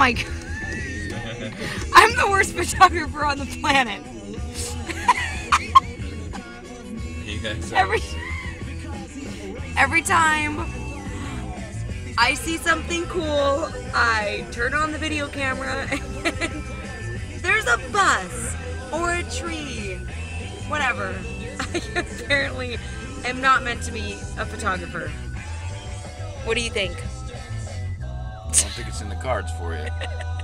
my god. I'm the worst photographer on the planet. Every time I see something cool, I turn on the video camera and there's a bus or a tree, whatever. I apparently am not meant to be a photographer. What do you think? I don't think it's in the cards for you.